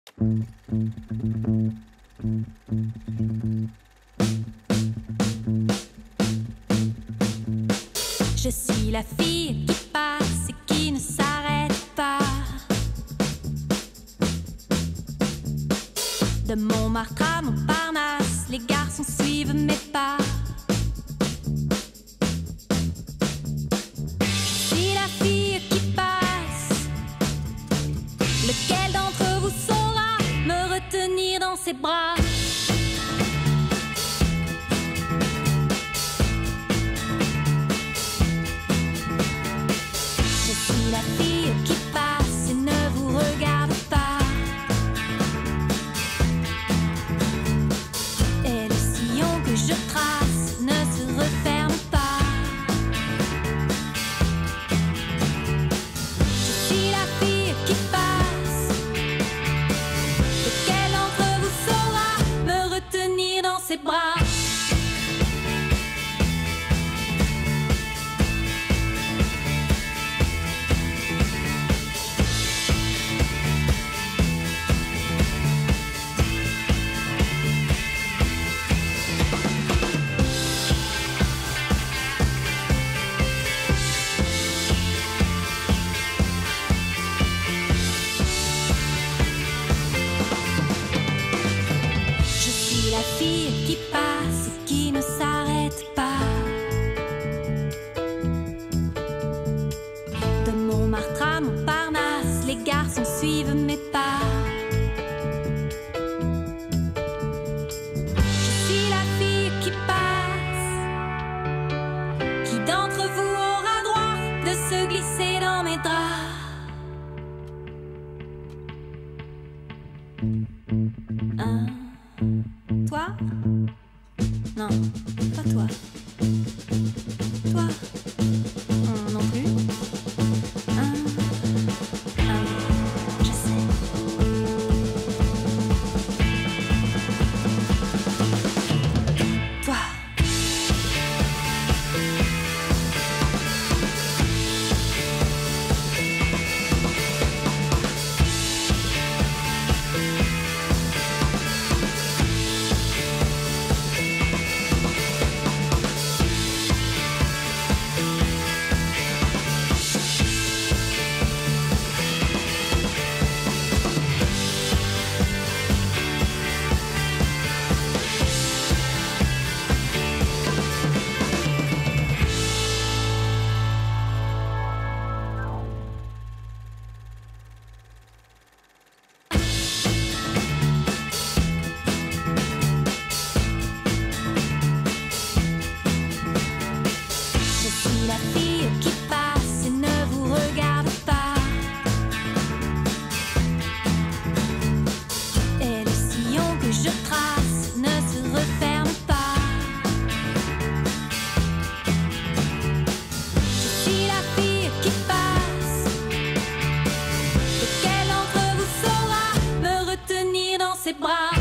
Je suis la fille qui passe et qui ne s'arrête pas. De Montmartre à Montparnasse, les garçons suivent mes pas. Je suis la fille qui passe. Lequel d'entre vous saura me retenir dans ses bras? Je suis la fille qui passe et ne vous regarde pas. Et le sillon que je trace ne se referme pas. Je suis la fille qui passe. Lequel d'entre vous saura me retenir dans ses bras? La fille qui passe et qui ne s'arrête pas. De Montmartre à Montparnasse, les garçons suivent mes pas. Je suis la fille qui passe. Qui d'entre vous aura droit de se glisser dans mes draps? Toi? Non, pas toi. Toi? Non plus. Je sais. Toi. La fille qui passe et ne vous regarde pas. Et le sillon que je trace ne se referme pas. Je suis la fille qui passe. Lequel d'entre vous saura me retenir dans ses bras?